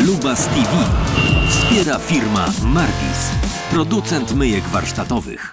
Falubas TV wspiera firma Marvis, producent myjek warsztatowych.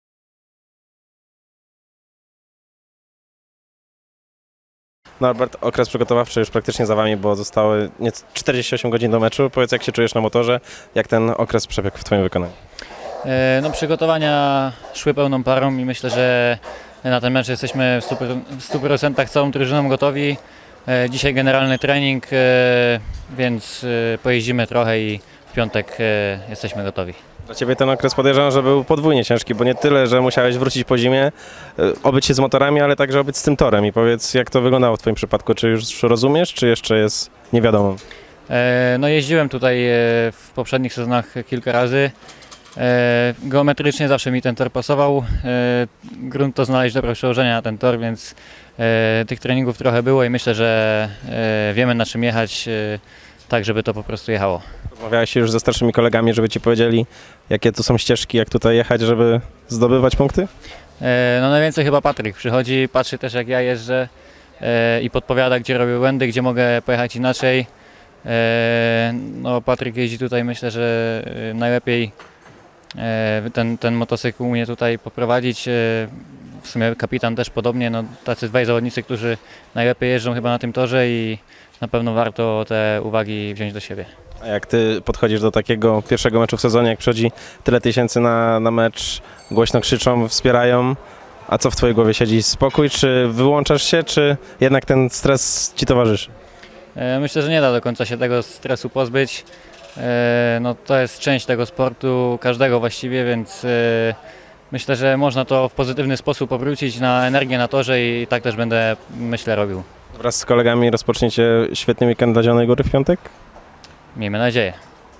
Norbert, okres przygotowawczy już praktycznie za Wami, bo zostały 48 godzin do meczu. Powiedz, jak się czujesz na motorze, jak ten okres przebiegł w Twoim wykonaniu? No, przygotowania szły pełną parą i myślę, że na ten mecz jesteśmy w 100% całą drużyną gotowi. Dzisiaj generalny trening, więc pojeździmy trochę i w piątek jesteśmy gotowi. Dla Ciebie ten okres, podejrzewam, że był podwójnie ciężki, bo nie tyle, że musiałeś wrócić po zimie, obyć się z motorami, ale także obyć z tym torem. I powiedz, jak to wyglądało w Twoim przypadku? Czy już rozumiesz, czy jeszcze jest niewiadomą? No, jeździłem tutaj w poprzednich sezonach kilka razy. Geometrycznie zawsze mi ten tor pasował. Grunt to znaleźć dobre przełożenie na ten tor, więc tych treningów trochę było i myślę, że wiemy, na czym jechać, tak żeby to po prostu jechało. Rozmawiałeś się już ze starszymi kolegami, żeby Ci powiedzieli, jakie tu są ścieżki, jak tutaj jechać, żeby zdobywać punkty? No, najwięcej chyba Patryk przychodzi, patrzy też, jak ja jeżdżę i podpowiada, gdzie robię błędy, gdzie mogę pojechać inaczej. No, Patryk jeździ tutaj, myślę, że najlepiej ten motocykl umie tutaj poprowadzić. W sumie kapitan też podobnie, no, tacy dwaj zawodnicy, którzy najlepiej jeżdżą chyba na tym torze i na pewno warto te uwagi wziąć do siebie. A jak Ty podchodzisz do takiego pierwszego meczu w sezonie, jak przychodzi tyle tysięcy na mecz, głośno krzyczą, wspierają, a co w Twojej głowie siedzi? Spokój, czy wyłączasz się, czy jednak ten stres Ci towarzyszy? Myślę, że nie da do końca się tego stresu pozbyć. No, to jest część tego sportu, każdego właściwie, więc myślę, że można to w pozytywny sposób obrócić na energię na torze i tak też będę, myślę, robił. Wraz z kolegami rozpoczniecie świetny weekend dla Zielonej Góry w piątek? Miejmy nadzieję.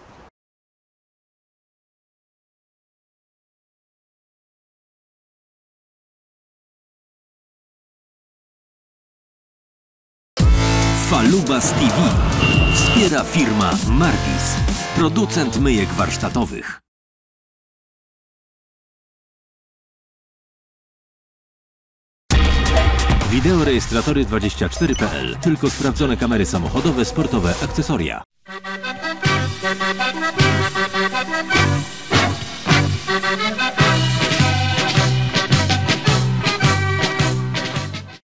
Falubas TV wspiera firma Marvis, producent myjek warsztatowych. Wideorejestratory24.pl. Tylko sprawdzone kamery samochodowe, sportowe, akcesoria.